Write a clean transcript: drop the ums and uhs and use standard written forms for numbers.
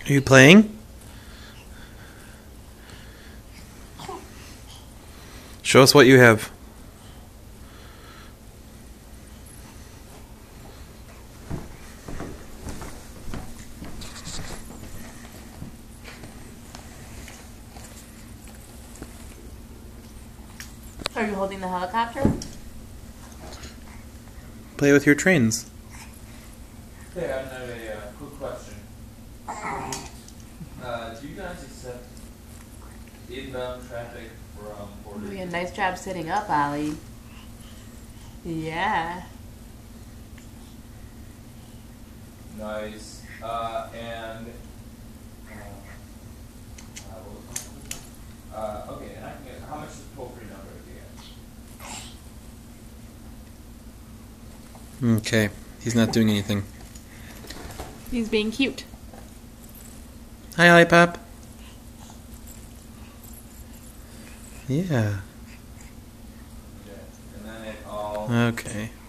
Are you playing? Show us what you have. Are you holding the helicopter? Play with your trains. Hey, I have a quick question. Do you guys accept inbound traffic from Puerto Rico? Doing a nice job sitting up, Ollie. Yeah. Nice. Okay, and I can get, how much is the toll-free number again? Okay, he's not doing anything. He's being cute. Hi, olliepop. Yeah. Okay, and then it all... Okay.